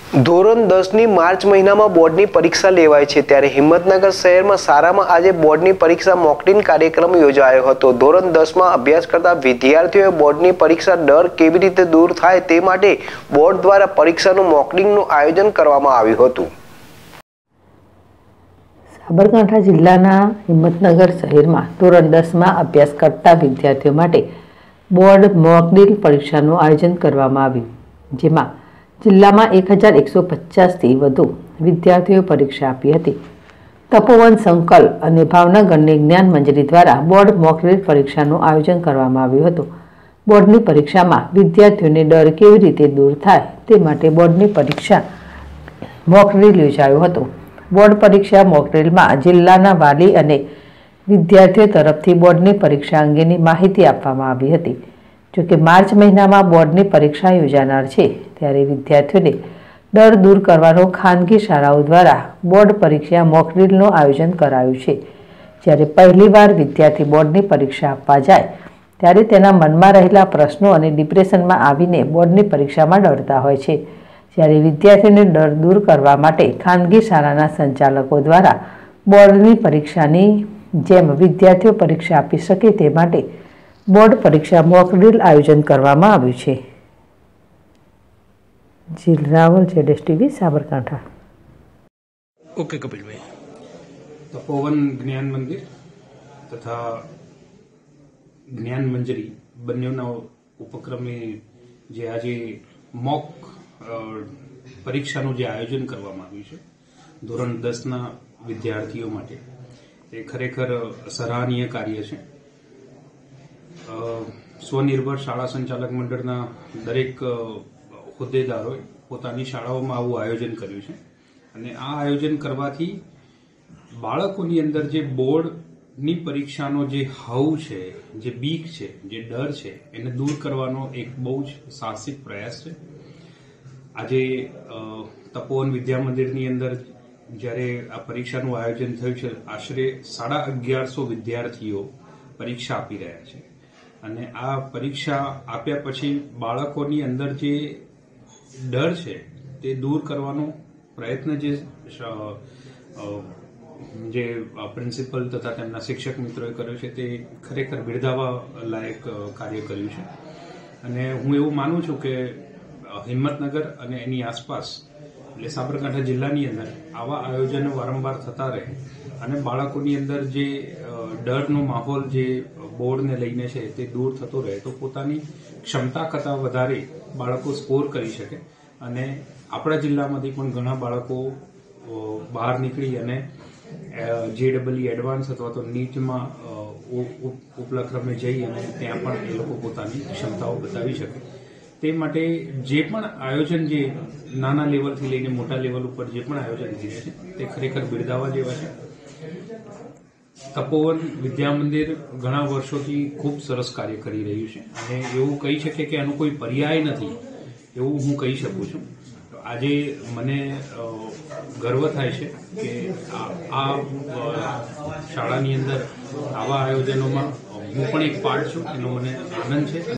ધોરણ 10ની માર્ચ મહિનામાં બોર્ડની પરીક્ષા લેવાય છે ત્યારે હિંમતનગર શહેરમાં શાળામાં આજે બોર્ડની પરીક્ષા મોકડ્રીલ કાર્યક્રમ યોજાયો હતો। ધોરણ 10માં અભ્યાસ કરતા વિદ્યાર્થીઓએ બોર્ડની પરીક્ષા ડર કેવી રીતે દૂર થાય તે માટે બોર્ડ દ્વારા પરીક્ષાનું મોકડ્રીલનું આયોજન કરવામાં આવ્યું હતું। સાબરકાંઠા જિલ્લાના હિંમતનગર શહેરમાં ધોરણ 10માં અભ્યાસ કરતા વિદ્યાર્થીઓ માટે બોર્ડ મોકડ્રીલ પરીક્ષાનું આયોજન કરવામાં આવ્યું, જેમાં જિલ્લામાં 1150થી વધુ વિદ્યાર્થીઓએ પરીક્ષા આપી હતી। તપોવન સંકલ અને ભાવનગરની જ્ઞાન મંજરી દ્વારા બોર્ડ મોકડ્રીલ પરીક્ષાનું આયોજન કરવામાં આવ્યું હતું। બોર્ડની પરીક્ષામાં વિદ્યાર્થીઓને ડર કેવી રીતે દૂર થાય તે માટે બોર્ડની પરીક્ષા મોકડ્રીલ યોજાયો હતો। બોર્ડ પરીક્ષા મોકડ્રીલમાં જિલ્લાના વાલી અને વિદ્યાર્થીઓ તરફથી બોર્ડની પરીક્ષા અંગેની માહિતી આપવામાં આવી હતી। જોકે માર્ચ મહિનામાં બોર્ડની પરીક્ષા યોજાનાર છે ત્યારે વિદ્યાર્થીઓને ડર દૂર કરવાનો ખાનગી શાળાઓ દ્વારા બોર્ડ પરીક્ષા મોકડ્રીલનું આયોજન કરાયું છે। જ્યારે પહેલીવાર વિદ્યાર્થી બોર્ડની પરીક્ષા આપવા જાય ત્યારે તેના મનમાં રહેલા પ્રશ્નો અને ડિપ્રેશનમાં આવીને બોર્ડની પરીક્ષામાં ડરતા હોય છે। જ્યારે વિદ્યાર્થીઓને ડર દૂર કરવા માટે ખાનગી શાળાના સંચાલકો દ્વારા બોર્ડની પરીક્ષાની જેમ વિદ્યાર્થીઓ પરીક્ષા આપી શકે તે માટે બોર્ડ પરીક્ષા મોકડ્રીલ આયોજન કરવામાં આવ્યું છે। જીલ રાવલ, ZSTV, સાબરકાંઠા। ओके कपिल भाई। तपोवन ज्ञान मंदिर तथा ज्ञान मंजरी બંનેના ઉપક્રમે જે આજે મોક પરીક્ષાનું જે આયોજન કરવામાં આવ્યું છે ધોરણ 10ના વિદ્યાર્થીઓ માટે, એ ખરેખર સરાહનીય કાર્ય છે। સ્વનિર્ભર શાળા સંચાલક મંડળના દરેક હોદ્દેદારોએ પોતાની શાળાઓમાં આવું આયોજન કર્યું છે અને આ આયોજન કરવાથી બાળકોની અંદર જે બોર્ડની પરીક્ષાનો જે હવ છે, જે બીક છે, જે ડર છે, એને દૂર કરવાનો એક બહુ જ સાહસિક પ્રયાસ છે। આજે તપોવન વિદ્યા મંદિરની અંદર જ્યારે આ પરીક્ષાનું આયોજન થયું છે, આશરે 1150 વિદ્યાર્થીઓ પરીક્ષા આપી રહ્યા છે અને આ પરીક્ષા આપ્યા પછી બાળકોની અંદર જે ડર છે તે દૂર કરવાનો પ્રયત્ન જે પ્રિન્સિપલ તથા તેમના શિક્ષક મિત્રોએ કર્યો છે તે ખરેખર બિરદાવવા લાયક કાર્ય કર્યું છે અને હું એવું માનું છું કે હિંમતનગર અને એની આસપાસ એટલે સાબરકાંઠા જિલ્લાની અંદર આવા આયોજનો વારંવાર થતા રહે અને બાળકોની અંદર જે ડરનો માહોલ જે બોર્ડને લઈને છે તે દૂર થતો રહે તો પોતાની ક્ષમતા કરતાં વધારે બાળકો સ્કોર કરી શકે અને આપણા જિલ્લામાંથી પણ ઘણા બાળકો બહાર નીકળી અને JEE એડવાન્સ અથવા તો નીટમાં ઉપલા ક્રમે જઈ અને ત્યાં પણ એ લોકો પોતાની ક્ષમતાઓ બતાવી શકે। તે માટે જે પણ આયોજન જે નાના લેવલથી લઈને મોટા લેવલ ઉપર જે પણ આયોજન થઈ રહ્યા છે તે ખરેખર બિરદાવવા જેવા છે। તપોવન વિદ્યા મંદિર ઘણા વર્ષોથી ખૂબ સરસ કાર્ય કરી રહ્યું છે અને એવું કહી શકીએ કે આનું કોઈ પર્યાય નથી એવું હું કહી શકું છું। આજે મને ગર્વ થાય છે કે આ શાળાની અંદર આવા આયોજનોમાં હું પણ એક પાર્ટ છું, એનો મને આનંદ છે।